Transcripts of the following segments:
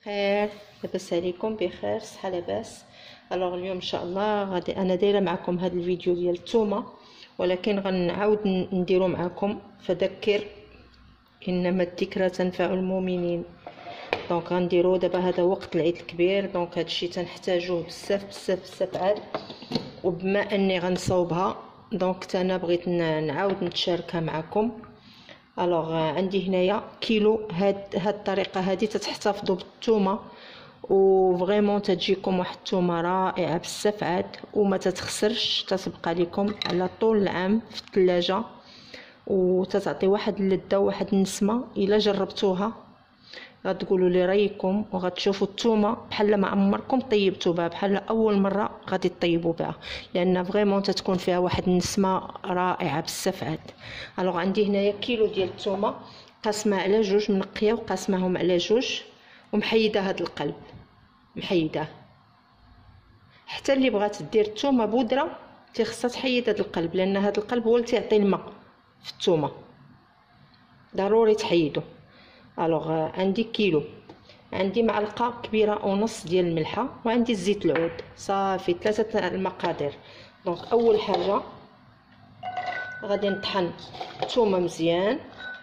خير، لاباس عليكم؟ بخير صحه لاباس. اليوم ان شاء الله غادي انا دايره معكم هذا الفيديو ديال الثومه، ولكن غنعاود نديرو معكم فذكر انما الذكرى تنفع المؤمنين. دونك غنديرو دابا هذا وقت العيد الكبير، دونك هادشي تنحتاجوه بزاف بزاف بزاف عاد. وبما اني غنصاوبها دونك انا بغيت نعاود نتشاركها معكم. عندي هنايا كيلو. هاد الطريقه هذه تتحتفظوا بالثومه وفريمون تجيكم واحد الثومه رائعه بزاف عاد، وما تتخسرش، تتبقى لكم على طول العام في الثلاجه، وتتعطي واحد اللذه وواحد النسمه. الا جربتوها غتقولوا لي رايكم، وغتشوفوا الثومه بحال ما عمركم طيبتوا بها، بحال اول مره غادي تطيبوا بها، لان فريمون تتكون فيها واحد النسمه رائعه بزاف عاد. عندي هنايا كيلو ديال الثومه قاسمه على جوج، منقيه وقاسماهم على جوج، ومحيده هذا القلب، محيداه. حتى اللي بغات دير الثومه بودره خصها تحيد هذا القلب، لان هذا القلب هو اللي تيعطي الماء في الثومه، ضروري تحيدو. عندي كيلو، عندي معلقه كبيره ونص ديال الملحه، وعندي الزيت العود، صافي 3 المقادير. دونك اول حاجه غادي نطحن الثومه مزيان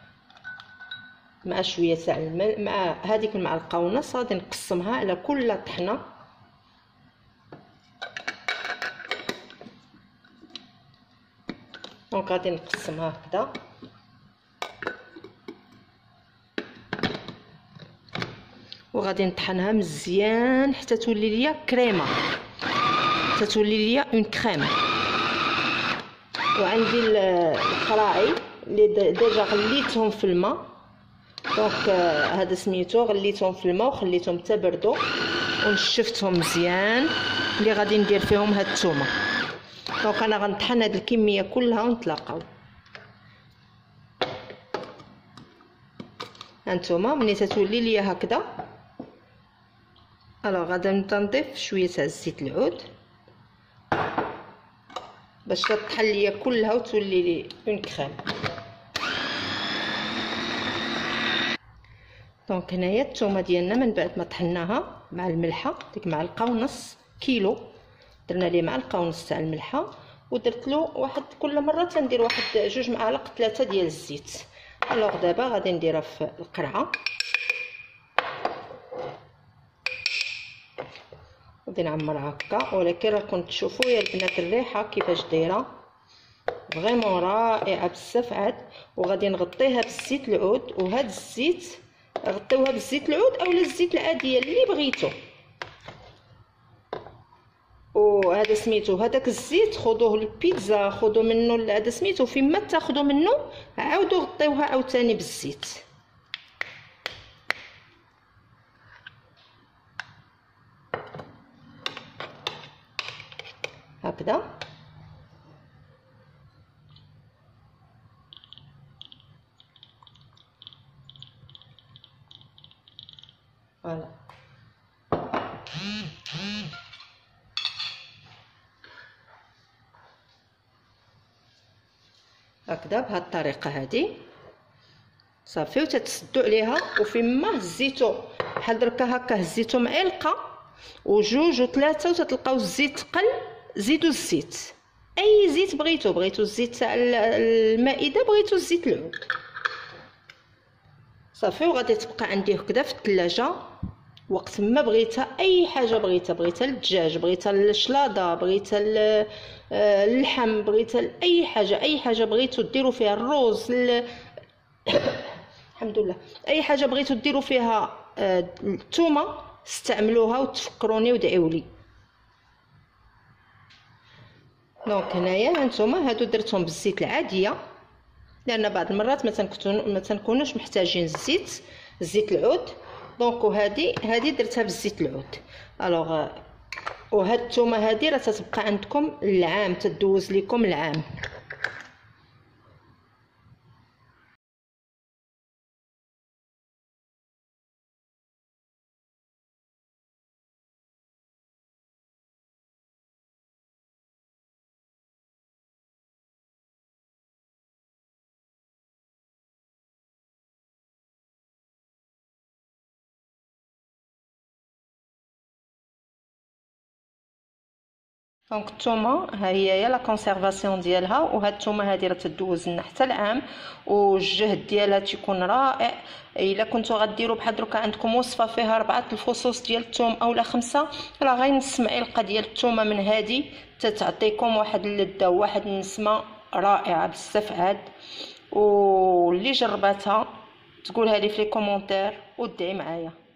مع شويه تاع الماء، مع هذيك المعلقه ونص غادي نقسمها على كل طحنه. دونك غادي نقسمها هكذا، وغادي نطحنها مزيان حتى تولي ليا كريمه، حتى تولي ليا اون كريم. وعندي القراعي اللي ديجا غليتهم في الماء، دونك هذا سميتو غليتهم في الماء وخليتهم تبردوا ونشفتهم مزيان، اللي غادي ندير فيهم هاد الثومه. دونك انا غنطحن هاد الكميه كلها ونتلاقاو. هانتوما ملي تتولي ليا هكذا، غادي نبدا نضيف شويه تاع الزيت العود باش تطحن ليا كلها وتولي لي اون كريم. دونك هنايا الثومه ديالنا من بعد ما طحناها مع الملحه، ديك معلقه ونص، كيلو درنا ليه معلقه ونص تاع الملحه، ودرت له واحد كل مره تندير واحد 2 معالق 3 ديال الزيت. دابا غادي نديرها في القرعه، غادي نعمرها هكا، ولكن راكم تشوفوا يا البنات الريحه كيفاش دايره، فريمون رائعه بزاف عاد. وغادي نغطيها بالزيت العود، وهذا الزيت غطيوها بالزيت العود اولا الزيت العاديه اللي بغيتو. وهذا سميتو هذاك الزيت خذوه للبيتزا، خذوا منه هذا سميتو فين ما تاخذوا منه، عاودوا غطيوها عاوتاني بالزيت هكذا. فوالا هكذا بهذه الطريقه هذه صافي. وتتسدوا عليها، وفيما هزيتو بحال دركا هكا هزيتو معلقه وجوج وثلاثه وتتلقاو الزيت تقل، زيدوا الزيت، اي زيت بغيتو الزيت تاع المائده، بغيتو الزيت العود صافي. وغادي تبقى عندي هكذا في الثلاجه وقت ما بغيتها، اي حاجه بغيتها الدجاج، بغيتها الشلاضه، بغيتها اللحم، بغيتها اي حاجه بغيتو ديروا فيها الروز الحمد لله، اي حاجه بغيتو ديروا فيها الثومه استعملوها وتفكروني ودعيوا لي. دونك هنايا هانتوما هادو درتهم بالزيت العاديه، لان بعض المرات ما تنكونوش محتاجين الزيت العود. دونك هذه درتها بالزيت العود. وهاد الثومه هذه راه تتبقى عندكم العام، تدوز لكم العام. دونك الثومه ها هي لا كونسيرفاسيون ديالها، وهاد الثومه هادي راه تدوز لنا حتى العام، والجهد ديالها تيكون رائع. الا كنتو غديروا بحال دروكا عندكم وصفه فيها 4 الفصوص ديال الثوم اولا 5، راه غير نص معلقه ديال الثومه من هادي تتعطيكم واحد اللذه وواحد النسمه رائعه بزاف عاد. واللي جرباتها تقولها لي في لي كومونتير ودعي معايا.